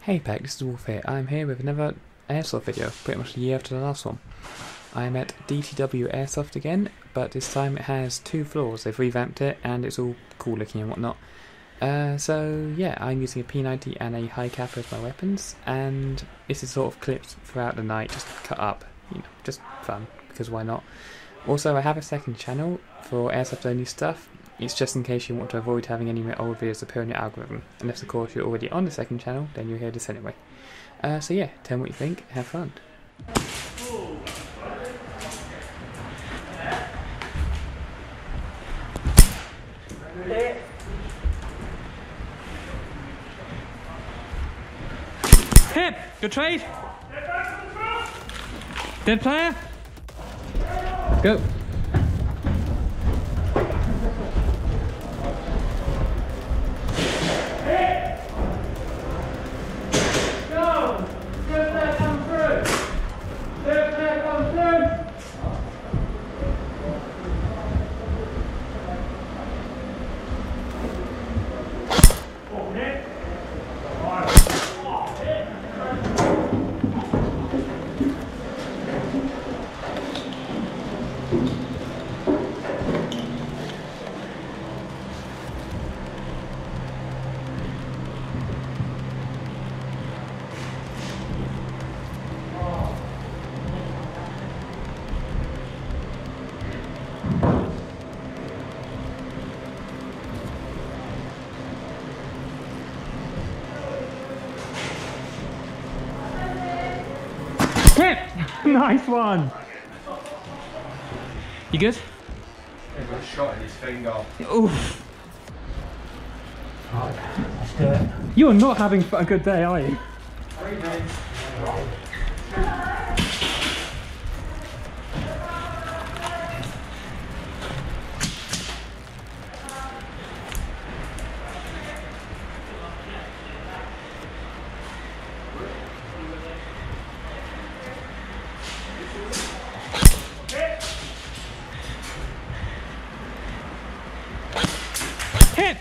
Hey Peck, this is Wolf here. I'm here with another Airsoft video, pretty much a year after the last one. I'm at DTW Airsoft again, but this time it has 2 floors. They've revamped it and it's all cool looking and whatnot. So yeah, I'm using a P90 and a high capper as my weapons, and this is sort of clips throughout the night, just cut up, just fun, because why not. Also, I have a second channel for Airsoft only stuff. It's just in case you want to avoid having any of my old videos appear in your algorithm. Unless of course you're already on the second channel, then you'll hear this anyway. So yeah, tell me what you think, have fun. Hip! Good trade! Dead player! Go! Hit! Nice one! You good? He got a shot in his finger. Oof. Right, let's do it. You're not having a good day, are you? 3 minutes. Hit!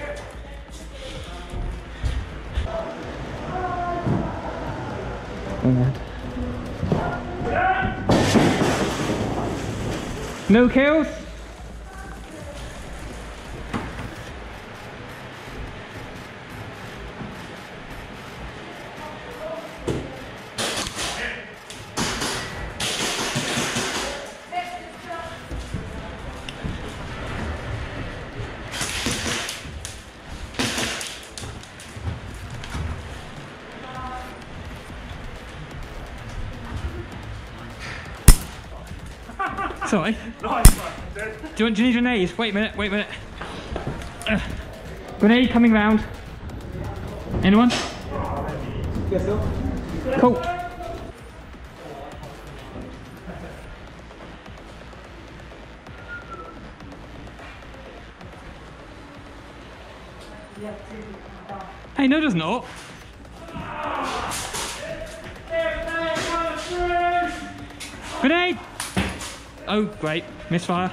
No kills? Sorry. Do you need grenades? Wait a minute. Grenade coming round. Anyone? Yes, sir. Cool. Hey, no there's not. Grenade! Oh, great. Misfire.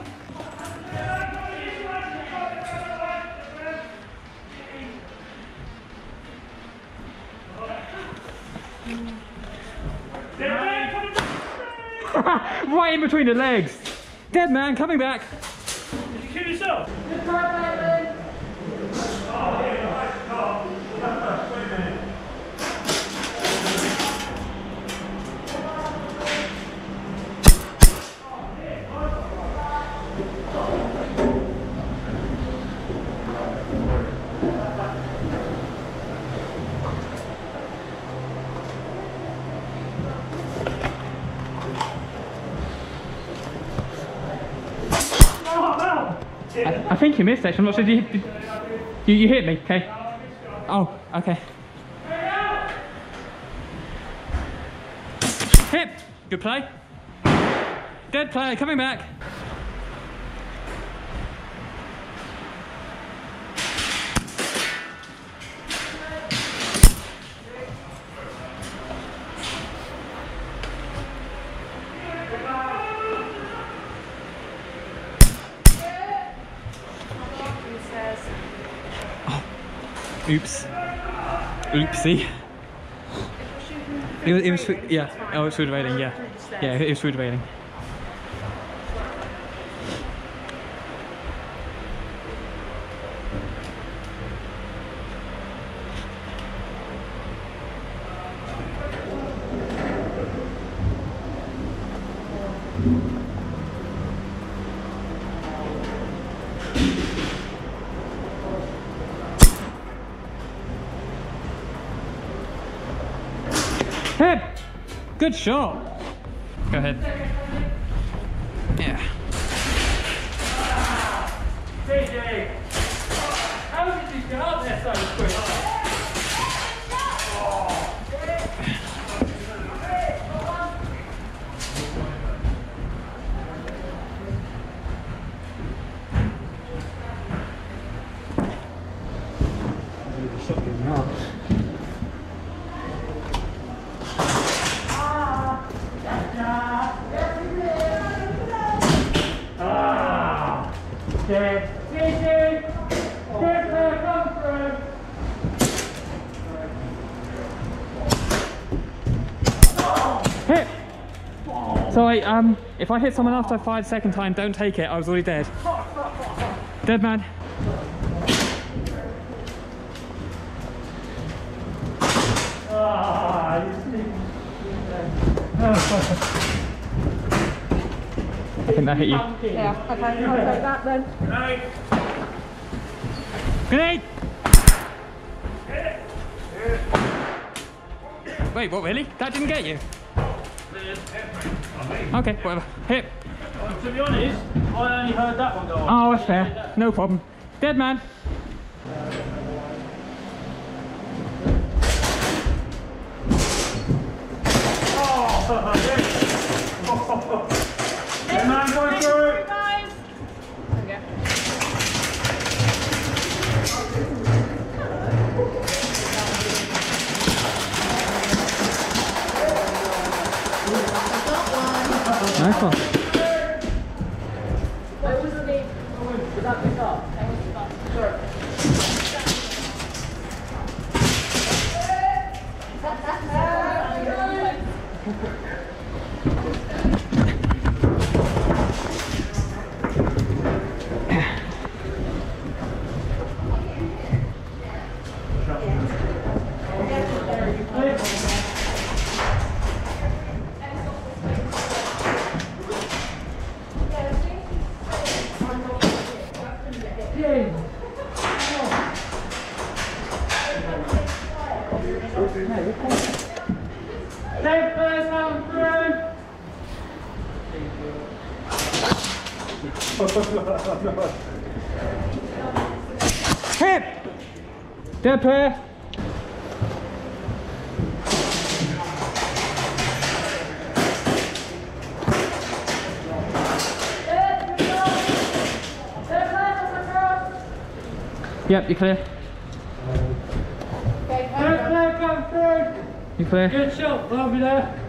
Right in between the legs. Dead man, coming back. Did you kill yourself? I think you missed actually. I'm not sure. You hit me, okay? Oh, okay. Hit! Good play. Dead player, coming back. Oops. Oopsie. It was yeah. Oh, it was food debating. Yeah, yeah. It was food debating. Hip! Good shot! Go ahead. Yeah. JJ! How did you get up there so quick? Hit! Sorry, if I hit someone after a 5-second time, don't take it. I was already dead. Dead man. I think that hit you. Yeah, okay, I'll take that then. Grenade! Wait, what, really? That didn't get you? Okay, whatever. Hit. To be honest, I only heard that one go off. Oh, that's fair. No problem. Dead man. Dead man going through. Nice one. Dead players coming through. Hit! Dead player. Yep, you're clear. Dead player coming through. You're clear. Good shot, I'll be there.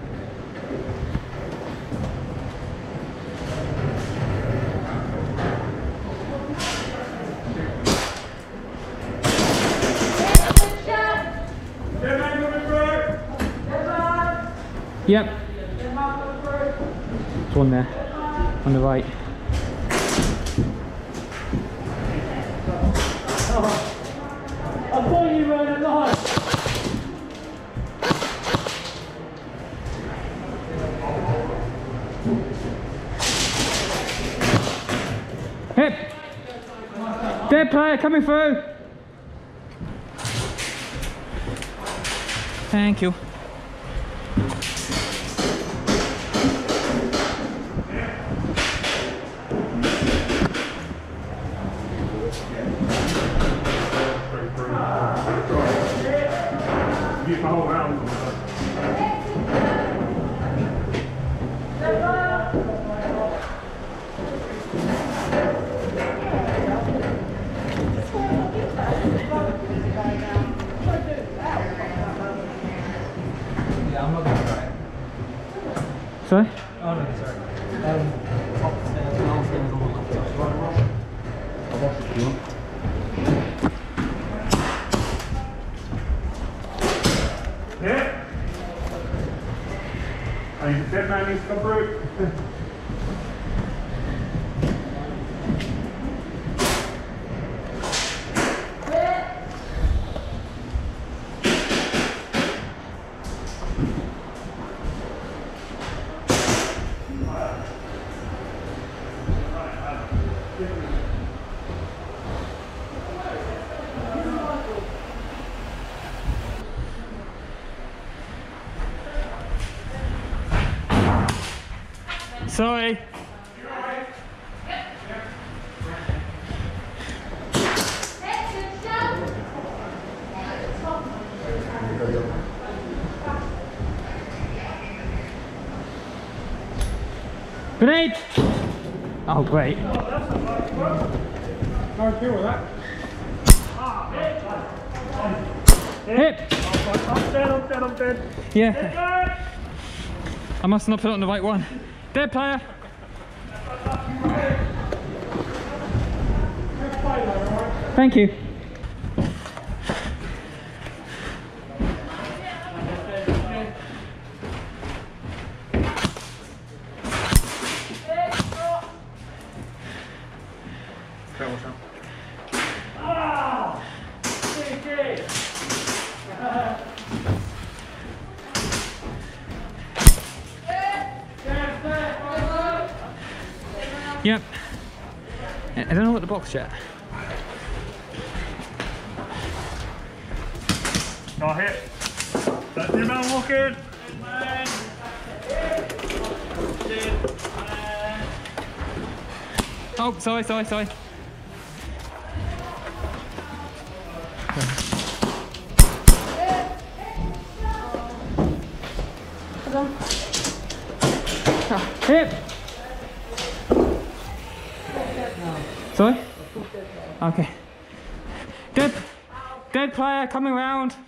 Dead man coming through. Yep. There's one there. On the right. I thought you were in line. Hip! Dead player coming through! Thank you. Sorry? Oh no, sorry. Upstairs, downstairs, all the I'll wash it if you want. dead man needs to come through. Sorry. Grenade! Oh, great. No deal with that. Hit! I'm dead. Yeah. I must not put it on the right one. Dead player. Thank you. Yep. I don't know what the box yet. Got hit. That's your man walking. Oh, sorry. Hit! Sorry? Okay. Dead player coming round.